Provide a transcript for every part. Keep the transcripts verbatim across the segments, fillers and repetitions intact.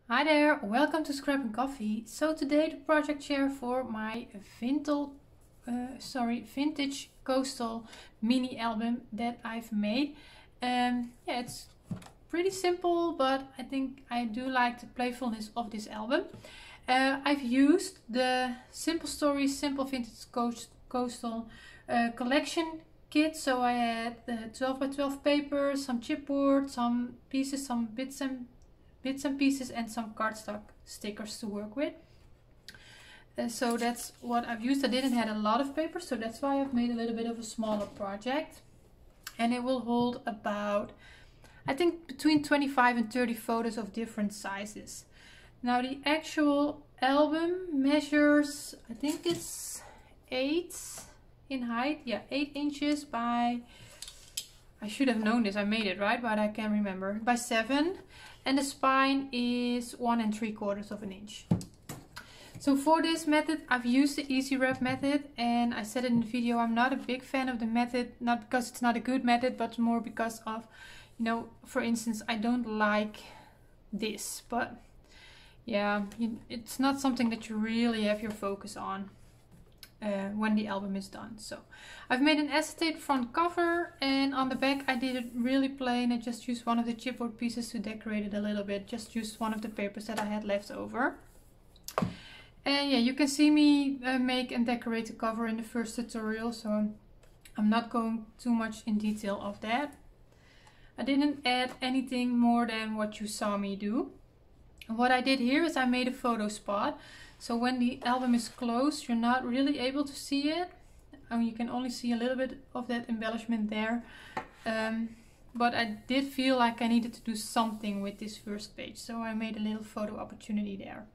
Hi there, welcome to Scrap and Coffee. So today the project share for my vintage, uh, sorry, vintage coastal mini album that I've made. Um, yeah, it's pretty simple, but I think I do like the playfulness of this album. Uh, I've used the Simple Stories, Simple Vintage Coast, Coastal uh, collection kit. So I had the twelve by twelve paper, some chipboard, some pieces, some bits and bits and pieces and some cardstock stickers to work with. Uh, so that's what I've used. I didn't have a lot of paper, so that's why I've made a little bit of a smaller project. And it will hold about, I think, between twenty-five and thirty photos of different sizes. Now the actual album measures, I think it's eight in height. Yeah, eight inches by, I should have known this, I made it right, but I can't remember, by seven. And the spine is one and three quarters of an inch. So for this method, I've used the Easy Wrap method, and I said in the video, I'm not a big fan of the method, not because it's not a good method, but more because of, you know, for instance, I don't like this, but yeah, it's not something that you really have your focus on uh, when the album is done. So I've made an acetate front cover, and on the back I did it really plain. I just used one of the chipboard pieces to decorate it a little bit, just used one of the papers that I had left over. And yeah, you can see me uh, make and decorate the cover in the first tutorial, so I'm not going too much in detail of that. I didn't add anything more than what you saw me do. What I did here is I made a photo spot, so when the album is closed you're not really able to see it. Um, you can only see a little bit of that embellishment there, um, but I did feel like I needed to do something with this first page, so I made a little photo opportunity there.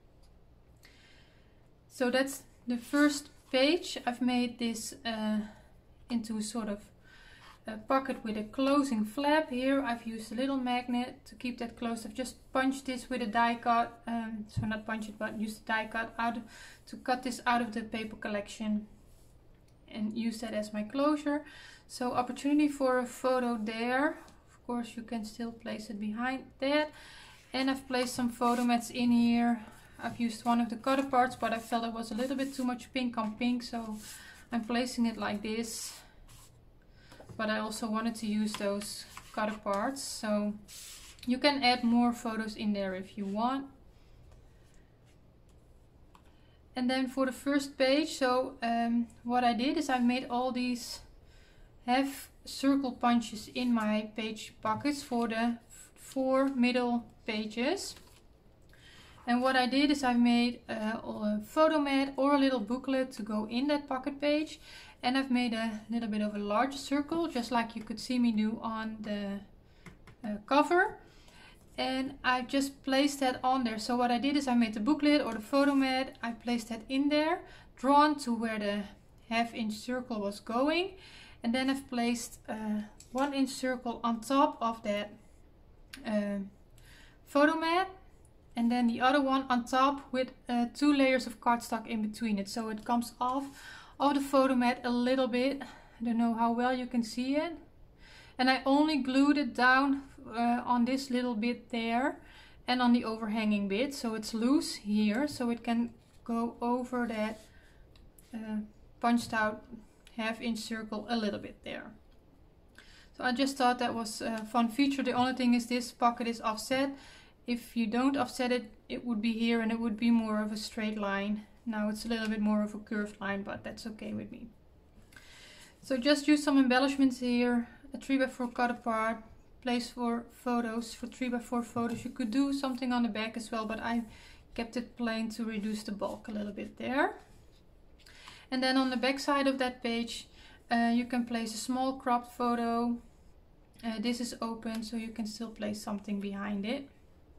So that's the first page. I've made this uh, into a sort of a pocket with a closing flap. Here I've used a little magnet to keep that closed. I've just punched this with a die cut, um, so not punch it but use the die cut out to cut this out of the paper collection and use that as my closure. So opportunity for a photo there. Of course you can still place it behind that, and I've placed some photo mats in here. I've used one of the cutter parts, but I felt it was a little bit too much pink on pink, so I'm placing it like this. But I also wanted to use those cutter parts, so you can add more photos in there if you want. And then for the first page, so um, what I did is I made all these half circle punches in my page pockets for the four middle pages. And what I did is I made uh, a photo mat or a little booklet to go in that pocket page. And I've made a little bit of a large circle, just like you could see me do on the uh, cover. And I just placed that on there. So what I did is I made the booklet or the photo mat, I placed that in there, drawn to where the half inch circle was going. And then I've placed a one inch circle on top of that uh, photo mat. And then the other one on top with uh, two layers of cardstock in between it. So it comes off of the photo mat a little bit. I don't know how well you can see it. And I only glued it down uh, on this little bit there and on the overhanging bit. So it's loose here, so it can go over that uh, punched out half inch circle a little bit there. So I just thought that was a fun feature. The only thing is this pocket is offset. If you don't offset it, it would be here and it would be more of a straight line. Now it's a little bit more of a curved line, but that's okay with me. So just use some embellishments here, a three by four cut apart, place for photos, for three by four photos. You could do something on the back as well, but I kept it plain to reduce the bulk a little bit there. And then on the back side of that page, uh, you can place a small cropped photo. Uh, this is open, so you can still place something behind it.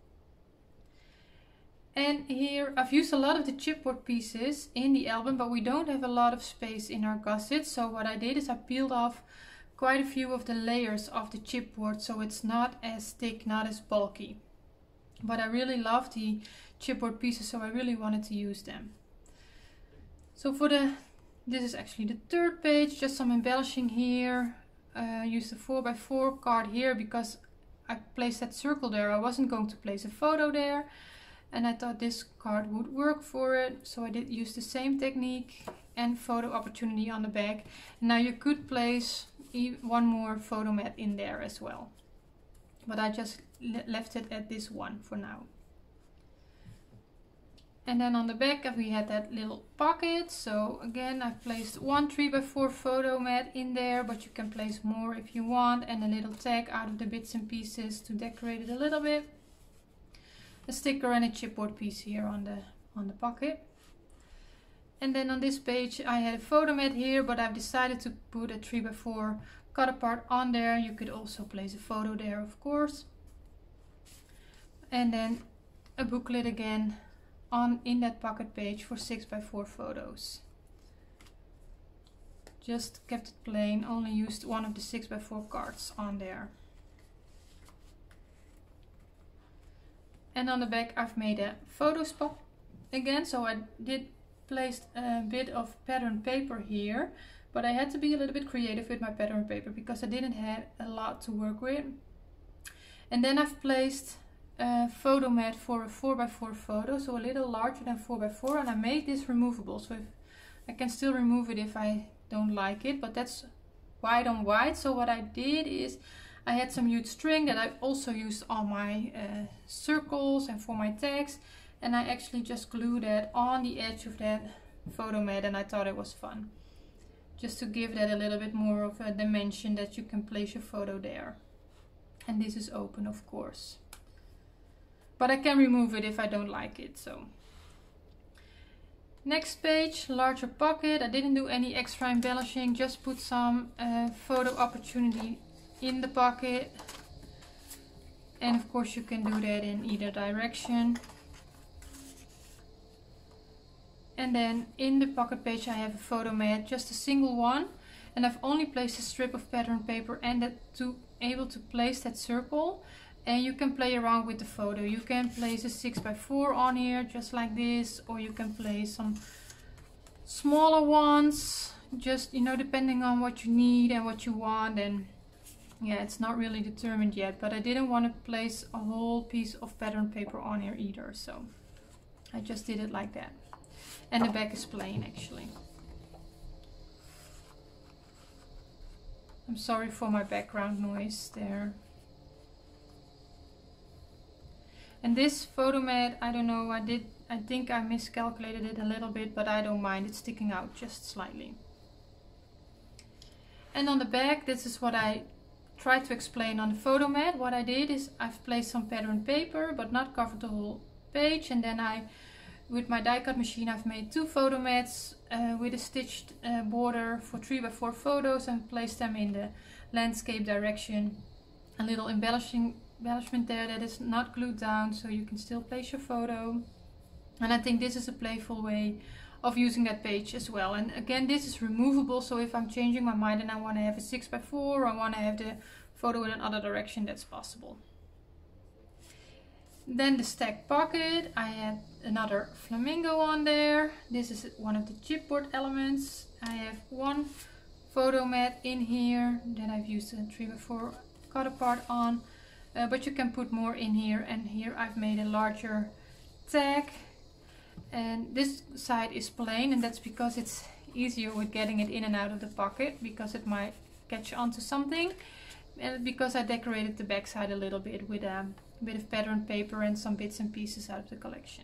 And here I've used a lot of the chipboard pieces in the album, but we don't have a lot of space in our gusset. So what I did is I peeled off quite a few of the layers of the chipboard, so it's not as thick, not as bulky. But I really love the chipboard pieces, so I really wanted to use them. So for the, this is actually the third page, just some embellishing here. Uh, use the four by four card here because I placed that circle there. I wasn't going to place a photo there. and I thought this card would work for it, so I did use the same technique and photo opportunity on the back. Now you could place one more photo mat in there as well, but I just left it at this one for now. And then on the back we had that little pocket, so again I placed one three by four photo mat in there, but you can place more if you want, and a little tag out of the bits and pieces to decorate it a little bit. A sticker and a chipboard piece here on the on the pocket. And then on this page I had a photo mat here, but I've decided to put a three by four cut apart on there. You could also place a photo there, of course. And then a booklet again on in that pocket page for six by four photos. Just kept it plain, only used one of the six by four cards on there. And on the back I've made a photo spot again, so I did place a bit of pattern paper here, but I had to be a little bit creative with my pattern paper because I didn't have a lot to work with. And then I've placed a photo mat for a four by four photo, so a little larger than four by four, and I made this removable, so if I can still remove it if I don't like it, but that's white on white. So what I did is I had some huge string that I also used on my uh, circles and for my tags, and I actually just glued that on the edge of that photo mat, and I thought it was fun just to give that a little bit more of a dimension that you can place your photo there. And this is open, of course, but I can remove it if I don't like it. So next page, larger pocket. I didn't do any extra embellishing, just put some uh, photo opportunity in the pocket, and of course you can do that in either direction. And then in the pocket page I have a photo mat, just a single one, and I've only placed a strip of pattern paper and that to able to place that circle. And you can play around with the photo. You can place a six by four on here just like this, or you can place some smaller ones, just, you know, depending on what you need and what you want. And yeah, it's not really determined yet, but I didn't want to place a whole piece of pattern paper on here either, so I just did it like that. And the back is plain actually. I'm sorry for my background noise there. And this photo mat, I don't know, I did, I think I miscalculated it a little bit, but I don't mind it sticking out just slightly. And on the back, this is what I tried to explain on the photo mat. What I did is I've placed some pattern paper, but not covered the whole page. And then I, with my die cut machine, I've made two photo mats uh, with a stitched uh, border for three by four photos and placed them in the landscape direction. A little embellishing embellishment there that is not glued down, so you can still place your photo. And I think this is a playful way of using that page as well. And again, this is removable, so if I'm changing my mind and I want to have a six by four, or I want to have the photo in another direction, that's possible. Then the stack pocket, I had another flamingo on there. This is one of the chipboard elements. I have one photo mat in here that I've used a three by four cut apart on. Uh, but you can put more in here, and here I've made a larger tag, and this side is plain, and that's because it's easier with getting it in and out of the pocket, because it might catch onto something, and because I decorated the back side a little bit with a bit of pattern paper and some bits and pieces out of the collection.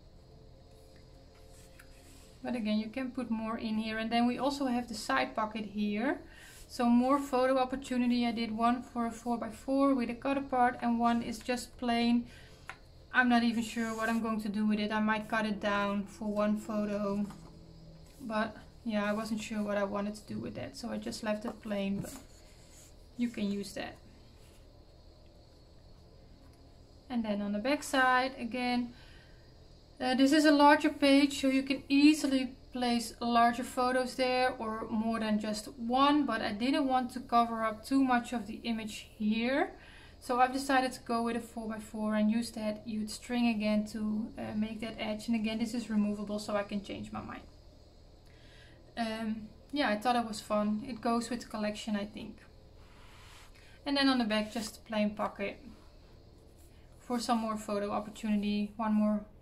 But again, you can put more in here. And then we also have the side pocket here. So more photo opportunity. I did one for a four by four with a cut apart, and one is just plain. I'm not even sure what I'm going to do with it. I might cut it down for one photo, but yeah, I wasn't sure what I wanted to do with that, so I just left it plain, but you can use that. And then on the back side again, uh, this is a larger page, so you can easily place larger photos there, or more than just one, but I didn't want to cover up too much of the image here, so I've decided to go with a four by four and use that huge string again to uh, make that edge. And again, this is removable, so I can change my mind. Um, yeah, I thought it was fun. It goes with the collection, I think. And then on the back, just a plain pocket for some more photo opportunity, one more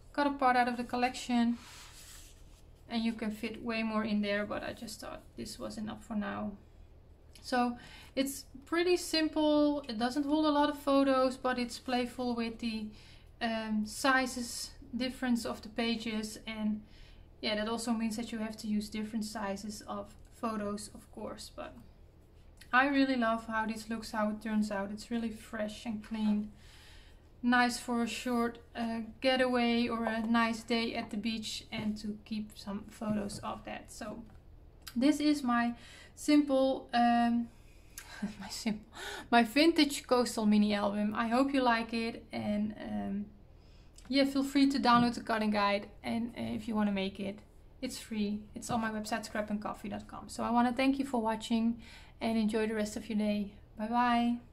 cut a part out of the collection, and you can fit way more in there, but I just thought this was enough for now. So it's pretty simple. It doesn't hold a lot of photos, but it's playful with the um, sizes difference of the pages, and yeah, that also means that you have to use different sizes of photos, of course. But I really love how this looks, how it turns out. It's really fresh and clean. Nice for a short uh, getaway or a nice day at the beach, and to keep some photos of that. So this is my simple, um, my simple, my vintage coastal mini album. I hope you like it, and um, yeah, feel free to download the cutting guide, and uh, if you want to make it, it's free. It's on my website scrap and coffee dot com. So I want to thank you for watching, and enjoy the rest of your day. Bye bye.